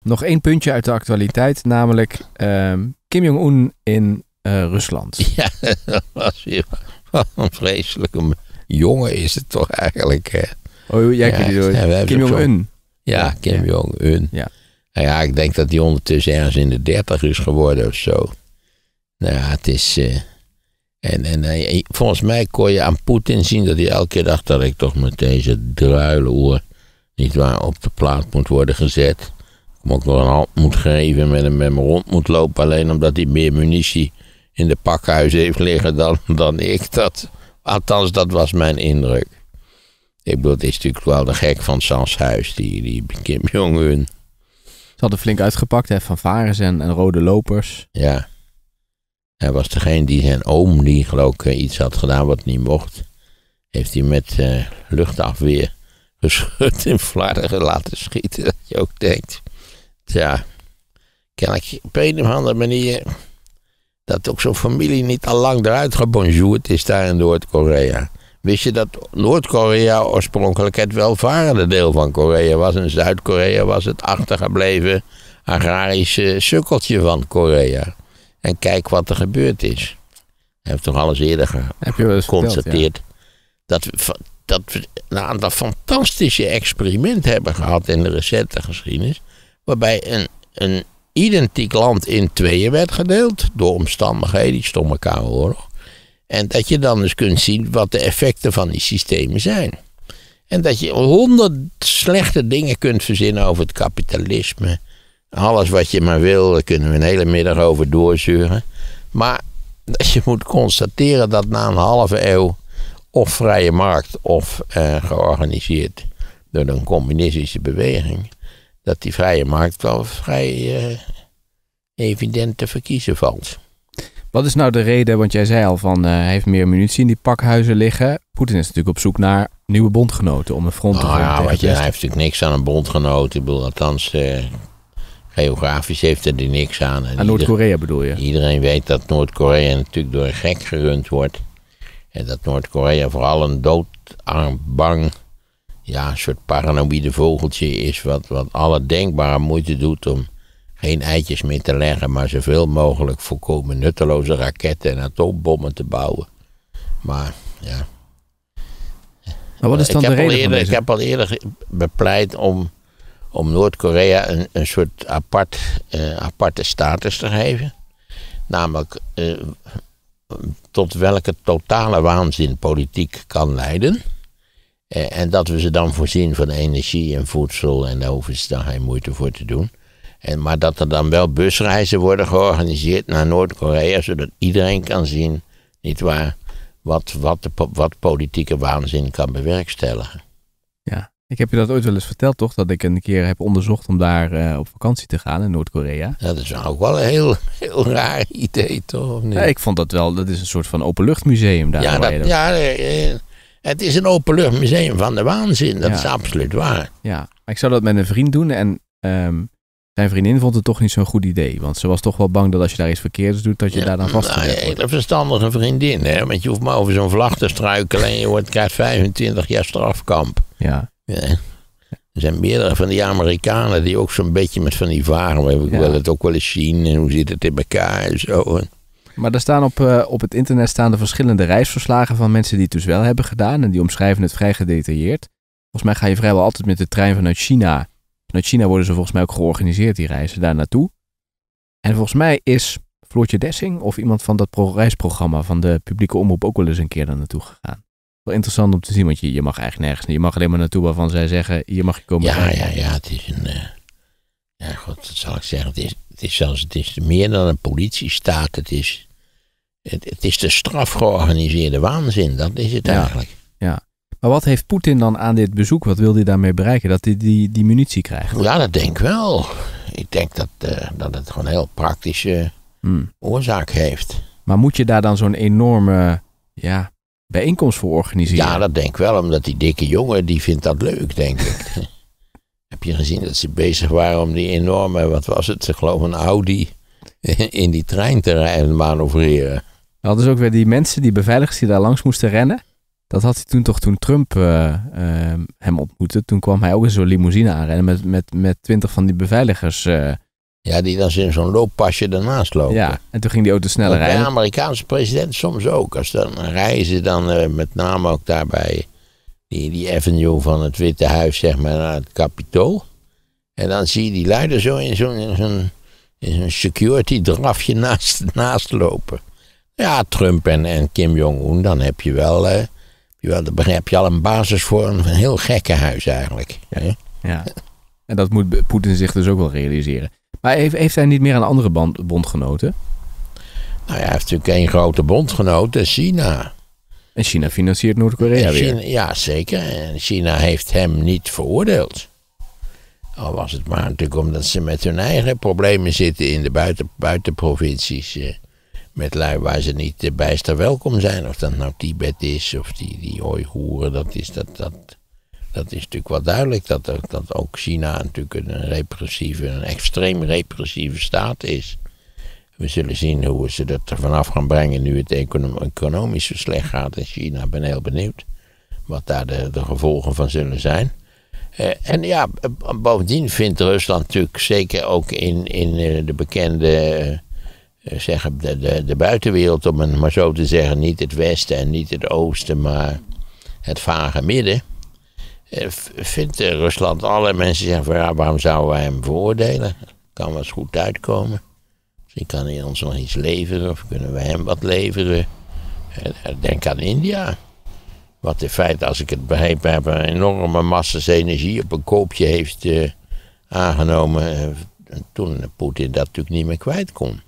Nog 1 puntje uit de actualiteit, namelijk Kim Jong-un in Rusland. Ja, dat was weer een vreselijke jongen is het toch eigenlijk. Hè? Oh, jij kent die door. Kim Jong-un. Ja, Kim Jong-un. Ja. Nou ja, ik denk dat hij ondertussen ergens in de 30 is geworden of zo. Nou ja, het is... volgens mij kon je aan Poetin zien dat hij elke keer dacht dat ik toch met deze druiloer niet waar op de plaat moet worden gezet. Ik hem ook nog een hand moet geven, met hem rond moet lopen. Alleen omdat hij meer munitie in de pakhuizen heeft liggen dan ik. Althans, dat was mijn indruk. Ik bedoel, het is natuurlijk wel de gek van Sans huis, die Kim Jong-un. Ze hadden flink uitgepakt, hè, fanfares en rode lopers. Ja. Hij was degene die zijn oom, die geloof ik iets had gedaan wat niet mocht. Heeft hij met luchtafweer geschud in Vlaardingen laten schieten. Dat je ook denkt, tja, kennelijk op een of andere manier dat ook zo'n familie niet al lang eruit gebonjourd is daar in Noord-Korea. Wist je dat Noord-Korea oorspronkelijk het welvarende deel van Korea was en Zuid-Korea was het achtergebleven agrarische sukkeltje van Korea. En kijk wat er gebeurd is. Hij heeft toch alles eerder geconstateerd. Dat we een aantal fantastische experimenten hebben gehad in de recente geschiedenis. Waarbij een identiek land in tweeën werd gedeeld. Door omstandigheden, die stomme Koude Oorlog. En dat je dan dus kunt zien wat de effecten van die systemen zijn. En dat je 100 slechte dingen kunt verzinnen over het kapitalisme. Alles wat je maar wil, daar kunnen we een hele middag over doorzeuren. Maar je moet constateren dat na een halve eeuw of vrije markt of georganiseerd door een communistische beweging, dat die vrije markt wel vrij evident te verkiezen valt. Wat is nou de reden, want jij zei al van hij heeft meer munitie in die pakhuizen liggen. Poetin is natuurlijk op zoek naar nieuwe bondgenoten om een front te vormen. Ja, hij heeft natuurlijk niks aan een bondgenoot. Ik bedoel, althans, geografisch heeft hij er niks aan. Aan Noord-Korea bedoel je? Iedereen weet dat Noord-Korea natuurlijk door een gek gerund wordt. En dat Noord-Korea vooral een doodarm, bang, ja, een soort paranoïde vogeltje is. Wat alle denkbare moeite doet om geen eitjes meer te leggen, maar zoveel mogelijk volkomen nutteloze raketten en atoombommen te bouwen. Maar ja. Maar wat is dan de reden van deze? Ik heb al eerder bepleit om Noord-Korea een soort aparte status te geven. Namelijk tot welke totale waanzin politiek kan leiden. En dat we ze dan voorzien van energie en voedsel en daar hoeven ze dan geen moeite voor te doen. Maar dat er dan wel busreizen worden georganiseerd naar Noord-Korea, zodat iedereen kan zien, nietwaar, wat politieke waanzin kan bewerkstelligen. Ja, ik heb je dat ooit wel eens verteld, toch? Dat ik een keer heb onderzocht om daar op vakantie te gaan in Noord-Korea. Ja, dat is ook wel een heel raar idee, toch? Of niet? Ja, ik vond dat wel, dat is een soort van openluchtmuseum daar. Het is een openluchtmuseum van de waanzin, dat is absoluut waar. Ja, maar ik zou dat met een vriend doen en zijn vriendin vond het toch niet zo'n goed idee. Want ze was toch wel bang dat als je daar iets verkeerds doet, dat je daar dan vastgezet wordt. Een hele verstandige vriendin, hè? Want je hoeft maar over zo'n vlag te struikelen en je krijgt 25 jaar strafkamp. Ja. Er zijn meerdere van die Amerikanen die ook zo'n beetje met van die varen, ik wil het ook wel eens zien en hoe zit het in elkaar en zo. Maar er staan op het internet staan er verschillende reisverslagen van mensen die het dus wel hebben gedaan en die omschrijven het vrij gedetailleerd. Volgens mij ga je vrijwel altijd met de trein vanuit China. Vanuit China worden ze volgens mij ook georganiseerd, die reizen daar naartoe. En volgens mij is Floortje Dessing of iemand van dat reisprogramma van de publieke omroep ook wel eens een keer daar naartoe gegaan. Wel interessant om te zien, want je mag eigenlijk nergens. Je mag alleen maar naartoe waarvan zij zeggen, hier mag je komen. Ja, het is een... wat zal ik zeggen? Het is meer dan een politiestaat. Het is de strafgeorganiseerde waanzin. Dat is het eigenlijk. Ja. Maar wat heeft Poetin dan aan dit bezoek? Wat wil hij daarmee bereiken? Dat hij die munitie krijgt? Ja, dat denk ik wel. Ik denk dat het gewoon een heel praktische oorzaak heeft. Maar moet je daar dan zo'n enorme bijeenkomst voor organiseren? Ja, dat denk ik wel. Omdat die dikke jongen, die vindt dat leuk, denk ik. Heb je gezien dat ze bezig waren om die enorme, wat was het? Ik geloof een Audi in die trein te rijden, manoeuvreren. Hadden ze ook weer die mensen, die beveiligers die daar langs moesten rennen? Dat had hij toen Trump hem ontmoette. Toen kwam hij ook in zo'n limousine aanrennen met 20 van die beveiligers. Ja, die dan in zo'n looppasje ernaast lopen. Ja, en toen ging die auto sneller rijden. De Amerikaanse president soms ook. Als dan rijden ze dan met name ook daarbij die avenue van het Witte Huis, zeg maar, naar het Capitool. En dan zie je die luiden zo in zo'n security drafje naast lopen. Ja, Trump en Kim Jong-un, dan heb je dan heb je al een basis voor een heel gekke huis eigenlijk. Ja, en dat moet Poetin zich dus ook wel realiseren. Maar heeft hij niet meer een andere bondgenoten? Nou ja, hij heeft natuurlijk één grote bondgenoot, China. En China financiert Noord-Korea weer. Ja, zeker. En China heeft hem niet veroordeeld. Al was het maar natuurlijk omdat ze met hun eigen problemen zitten in de buitenprovincies. Met lui waar ze niet bijster welkom zijn. Of dat nou Tibet is of die Oeigoeren. Dat is natuurlijk wel duidelijk. Dat ook China natuurlijk een extreem repressieve staat is. We zullen zien hoe ze dat er vanaf gaan brengen nu het economisch zo slecht gaat in China. Ik ben heel benieuwd wat daar de gevolgen van zullen zijn. En ja, bovendien vindt Rusland natuurlijk zeker ook in de bekende, de buitenwereld, om het maar zo te zeggen, niet het westen en niet het oosten, maar het vage midden. Vindt Rusland alle mensen zeggen van ja, waarom zouden wij hem veroordelen? Kan wel eens goed uitkomen. Misschien kan hij ons nog iets leveren of kunnen we hem wat leveren. Denk aan India. Wat in feite, als ik het begrepen heb, een enorme massa's energie op een koopje heeft aangenomen. Toen Poetin dat natuurlijk niet meer kwijt kon.